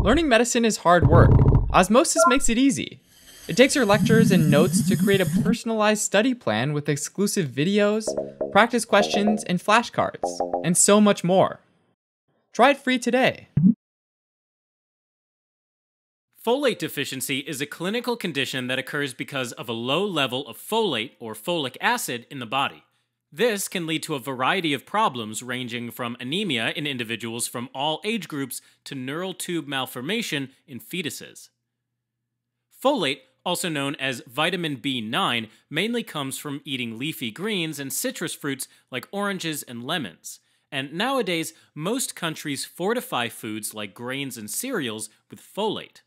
Learning medicine is hard work. Osmosis makes it easy. It takes your lectures and notes to create a personalized study plan with exclusive videos, practice questions, and flashcards, and so much more. Try it free today. Folate deficiency is a clinical condition that occurs because of a low level of folate or folic acid in the body. This can lead to a variety of problems ranging from anemia in individuals from all age groups to neural tube malformation in fetuses. Folate, also known as vitamin B9, mainly comes from eating leafy greens and citrus fruits like oranges and lemons. And nowadays, most countries fortify foods like grains and cereals with folate.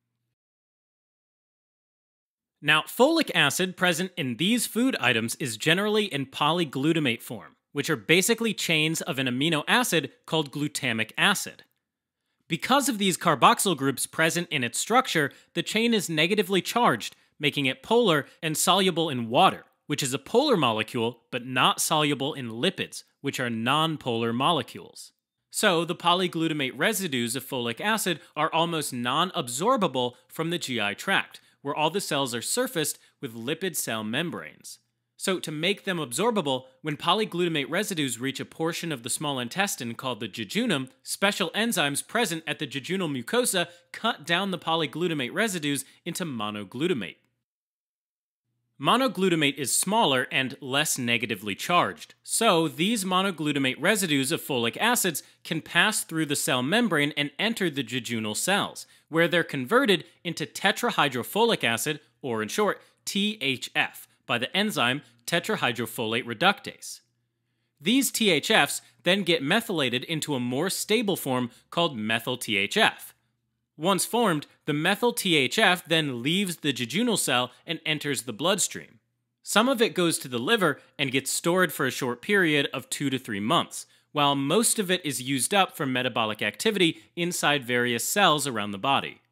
Now, folic acid present in these food items is generally in polyglutamate form, which are basically chains of an amino acid called glutamic acid. Because of these carboxyl groups present in its structure, the chain is negatively charged, making it polar and soluble in water, which is a polar molecule, but not soluble in lipids, which are nonpolar molecules. So, the polyglutamate residues of folic acid are almost non-absorbable from the GI tract, where all the cells are surfaced with lipid cell membranes. So to make them absorbable, when polyglutamate residues reach a portion of the small intestine called the jejunum, special enzymes present at the jejunal mucosa cut down the polyglutamate residues into monoglutamate. Monoglutamate is smaller and less negatively charged, so these monoglutamate residues of folic acids can pass through the cell membrane and enter the jejunal cells, where they're converted into tetrahydrofolic acid, or in short, THF, by the enzyme tetrahydrofolate reductase. These THFs then get methylated into a more stable form called methyl THF. Once formed, the methyl THF then leaves the jejunal cell and enters the bloodstream. Some of it goes to the liver and gets stored for a short period of 2 to 3 months, while most of it is used up for metabolic activity inside various cells around the body.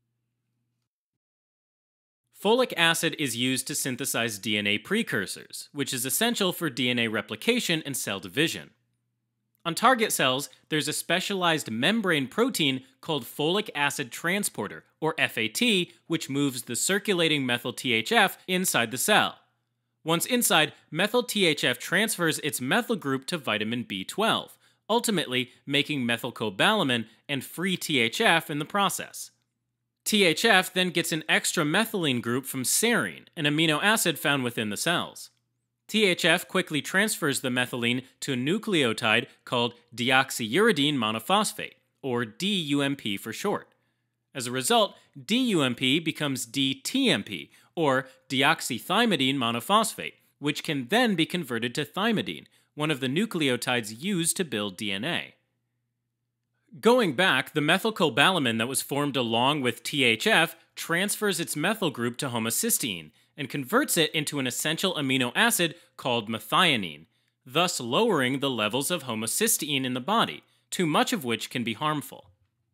Folic acid is used to synthesize DNA precursors, which is essential for DNA replication and cell division. On target cells, there's a specialized membrane protein called folic acid transporter, or FAT, which moves the circulating methyl THF inside the cell. Once inside, methyl THF transfers its methyl group to vitamin B12, ultimately making methylcobalamin and free THF in the process. THF then gets an extra methylene group from serine, an amino acid found within the cells. THF quickly transfers the methylene to a nucleotide called deoxyuridine monophosphate, or DUMP for short. As a result, DUMP becomes DTMP, or deoxythymidine monophosphate, which can then be converted to thymidine, one of the nucleotides used to build DNA. Going back, the methylcobalamin that was formed along with THF transfers its methyl group to homocysteine, and converts it into an essential amino acid called methionine, thus lowering the levels of homocysteine in the body, too much of which can be harmful.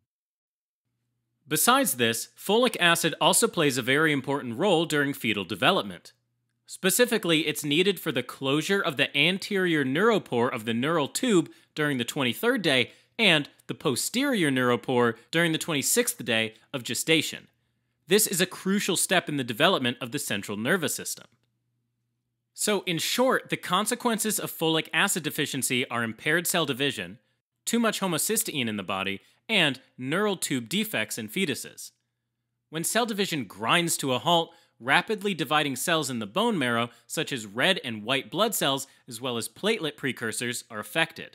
Besides this, folic acid also plays a very important role during fetal development. Specifically, it's needed for the closure of the anterior neuropore of the neural tube during the 23rd day and the posterior neuropore during the 26th day of gestation. This is a crucial step in the development of the central nervous system. So, in short, the consequences of folic acid deficiency are impaired cell division, too much homocysteine in the body, and neural tube defects in fetuses. When cell division grinds to a halt, rapidly dividing cells in the bone marrow, such as red and white blood cells, as well as platelet precursors, are affected.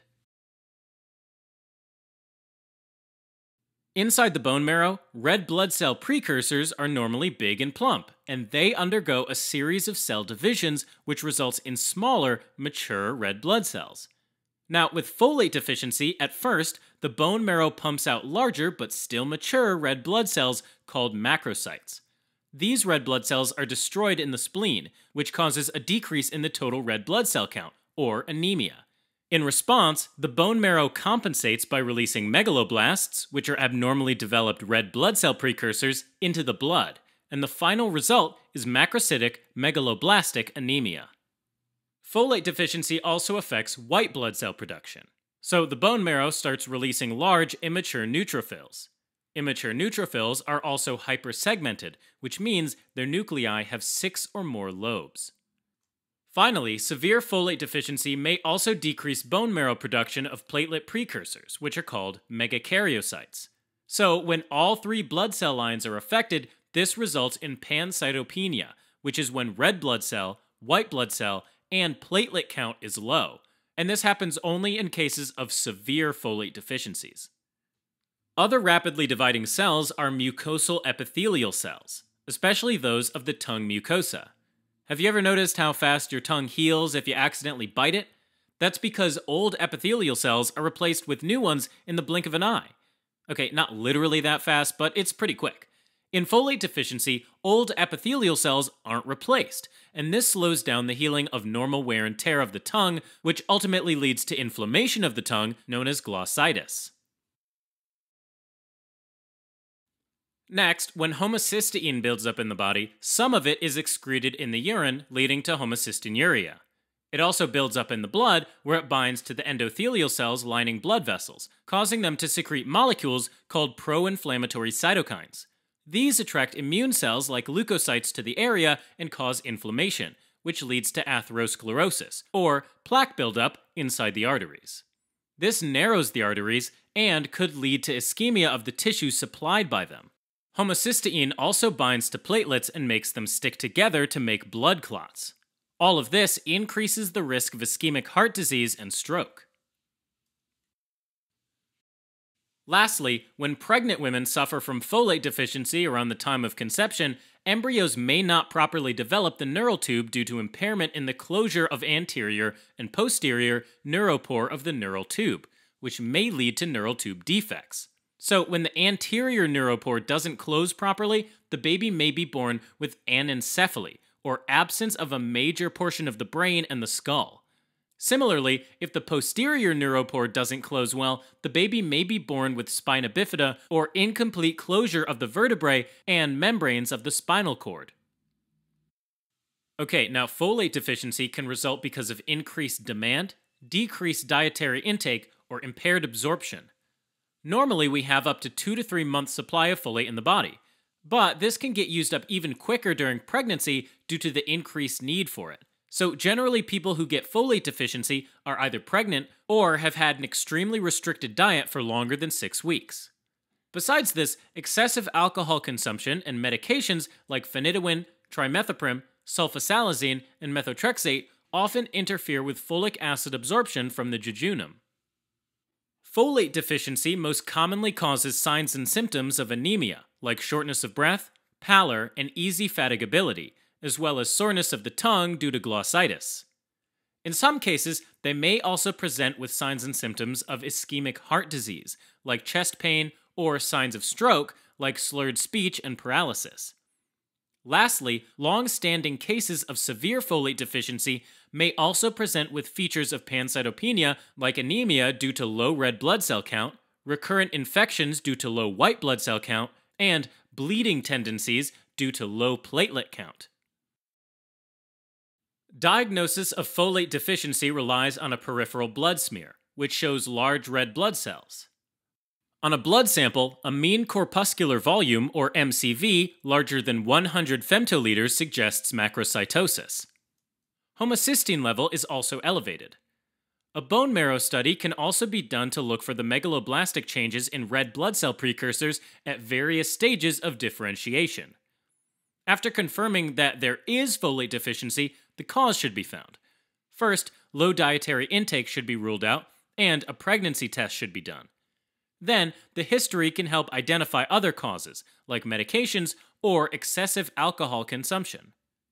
Inside the bone marrow, red blood cell precursors are normally big and plump, and they undergo a series of cell divisions which results in smaller, mature red blood cells. Now, with folate deficiency, at first, the bone marrow pumps out larger but still mature red blood cells called macrocytes. These red blood cells are destroyed in the spleen, which causes a decrease in the total red blood cell count, or anemia. In response, the bone marrow compensates by releasing megaloblasts, which are abnormally developed red blood cell precursors, into the blood, and the final result is macrocytic megaloblastic anemia. Folate deficiency also affects white blood cell production. So the bone marrow starts releasing large immature neutrophils. Immature neutrophils are also hypersegmented, which means their nuclei have 6 or more lobes. Finally, severe folate deficiency may also decrease bone marrow production of platelet precursors, which are called megakaryocytes. So, when all 3 blood cell lines are affected, this results in pancytopenia, which is when red blood cell, white blood cell, and platelet count is low, and this happens only in cases of severe folate deficiencies. Other rapidly dividing cells are mucosal epithelial cells, especially those of the tongue mucosa. Have you ever noticed how fast your tongue heals if you accidentally bite it? That's because old epithelial cells are replaced with new ones in the blink of an eye. Okay, not literally that fast, but it's pretty quick. In folate deficiency, old epithelial cells aren't replaced, and this slows down the healing of normal wear and tear of the tongue, which ultimately leads to inflammation of the tongue, known as glossitis. Next, when homocysteine builds up in the body, some of it is excreted in the urine, leading to homocystinuria. It also builds up in the blood, where it binds to the endothelial cells lining blood vessels, causing them to secrete molecules called pro-inflammatory cytokines. These attract immune cells like leukocytes to the area and cause inflammation, which leads to atherosclerosis, or plaque buildup inside the arteries. This narrows the arteries and could lead to ischemia of the tissue supplied by them. Homocysteine also binds to platelets and makes them stick together to make blood clots. All of this increases the risk of ischemic heart disease and stroke. Lastly, when pregnant women suffer from folate deficiency around the time of conception, embryos may not properly develop the neural tube due to impairment in the closure of anterior and posterior neuropore of the neural tube, which may lead to neural tube defects. So, when the anterior neuropore doesn't close properly, the baby may be born with anencephaly, or absence of a major portion of the brain and the skull. Similarly, if the posterior neuropore doesn't close well, the baby may be born with spina bifida, or incomplete closure of the vertebrae and membranes of the spinal cord. Okay, now folate deficiency can result because of increased demand, decreased dietary intake, or impaired absorption. Normally, we have up to 2 to 3 months supply of folate in the body, but this can get used up even quicker during pregnancy due to the increased need for it. So generally, people who get folate deficiency are either pregnant or have had an extremely restricted diet for longer than 6 weeks. Besides this, excessive alcohol consumption and medications like phenytoin, trimethoprim, sulfasalazine, and methotrexate often interfere with folic acid absorption from the jejunum. Folate deficiency most commonly causes signs and symptoms of anemia, like shortness of breath, pallor, and easy fatigability, as well as soreness of the tongue due to glossitis. In some cases, they may also present with signs and symptoms of ischemic heart disease, like chest pain, or signs of stroke, like slurred speech and paralysis. Lastly, long-standing cases of severe folate deficiency may also present with features of pancytopenia like anemia due to low red blood cell count, recurrent infections due to low white blood cell count, and bleeding tendencies due to low platelet count. Diagnosis of folate deficiency relies on a peripheral blood smear, which shows large red blood cells. On a blood sample, a mean corpuscular volume, or MCV, larger than 100 femtoliters suggests macrocytosis. Homocysteine level is also elevated. A bone marrow study can also be done to look for the megaloblastic changes in red blood cell precursors at various stages of differentiation. After confirming that there is folate deficiency, the cause should be found. First, low dietary intake should be ruled out, and a pregnancy test should be done. Then, the history can help identify other causes, like medications or excessive alcohol consumption.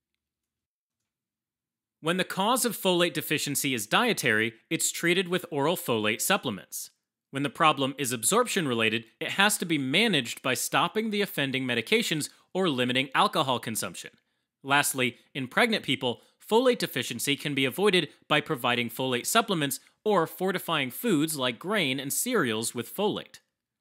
When the cause of folate deficiency is dietary, it's treated with oral folate supplements. When the problem is absorption-related, it has to be managed by stopping the offending medications or limiting alcohol consumption. Lastly, in pregnant people, folate deficiency can be avoided by providing folate supplements or fortifying foods like grain and cereals with folate.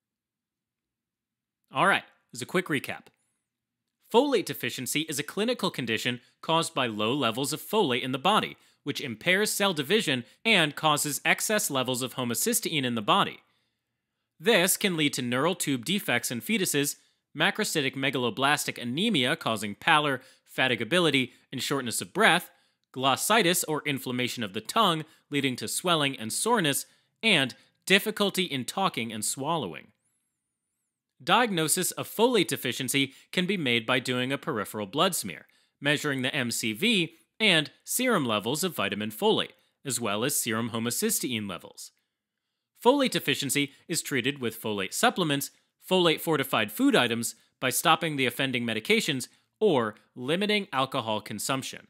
Alright, as a quick recap. Folate deficiency is a clinical condition caused by low levels of folate in the body, which impairs cell division and causes excess levels of homocysteine in the body. This can lead to neural tube defects in fetuses, macrocytic megaloblastic anemia causing pallor, fatigability, and shortness of breath, glossitis or inflammation of the tongue leading to swelling and soreness, and difficulty in talking and swallowing. Diagnosis of folate deficiency can be made by doing a peripheral blood smear, measuring the MCV and serum levels of vitamin folate, as well as serum homocysteine levels. Folate deficiency is treated with folate supplements, folate-fortified food items, by stopping the offending medications, or limiting alcohol consumption.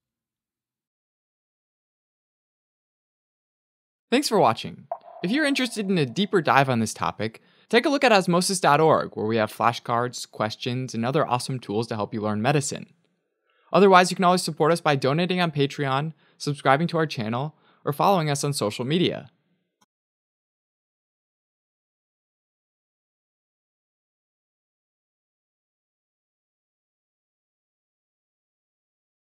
Thanks for watching. If you're interested in a deeper dive on this topic, take a look at osmosis.org, where we have flashcards, questions, and other awesome tools to help you learn medicine. Otherwise, you can always support us by donating on Patreon, subscribing to our channel, or following us on social media.